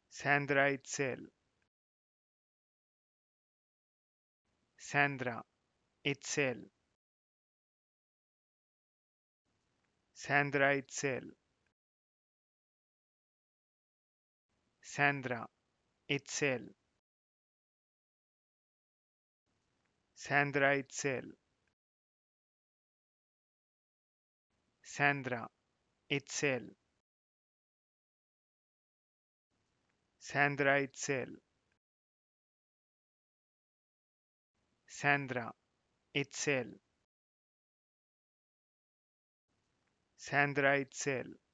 Sandra itself, Sandra itself, Sandra itself, Sandra itself, Sandra itself, Sandra itself, Sandra itself, Sandra itself, Sandra itself,